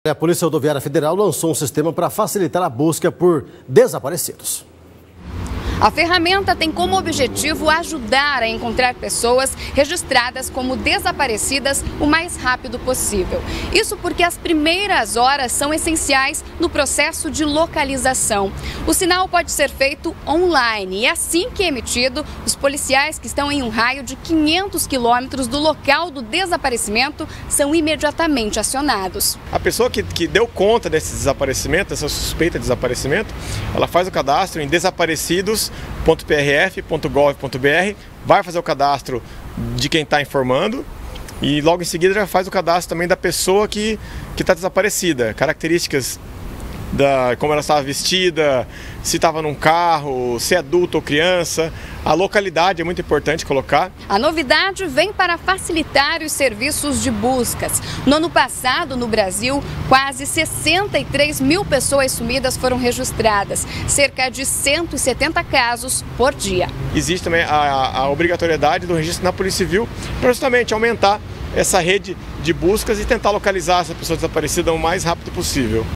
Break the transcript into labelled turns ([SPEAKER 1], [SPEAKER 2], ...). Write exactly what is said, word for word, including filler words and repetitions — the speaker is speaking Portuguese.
[SPEAKER 1] A Polícia Rodoviária Federal lançou um sistema para facilitar a busca por desaparecidos.
[SPEAKER 2] A ferramenta tem como objetivo ajudar a encontrar pessoas registradas como desaparecidas o mais rápido possível. Isso porque as primeiras horas são essenciais no processo de localização. O sinal pode ser feito online e assim que emitido, os policiais que estão em um raio de quinhentos quilômetros do local do desaparecimento são imediatamente acionados.
[SPEAKER 3] A pessoa que, que deu conta desse desaparecimento, dessa suspeita de desaparecimento, ela faz o cadastro em desaparecidos ponto p r f ponto gov ponto b r, vai fazer o cadastro de quem está informando e logo em seguida já faz o cadastro também da pessoa que que está desaparecida, características da como ela estava vestida, se estava num carro, se é adulto ou criança, a localidade é muito importante colocar.
[SPEAKER 2] A novidade vem para facilitar os serviços de buscas. No ano passado, no Brasil, quase sessenta e três mil pessoas sumidas foram registradas, cerca de cento e setenta casos por dia.
[SPEAKER 3] Existe também a, a obrigatoriedade do registro na Polícia Civil para justamente aumentar essa rede de buscas e tentar localizar essa pessoa desaparecida o mais rápido possível.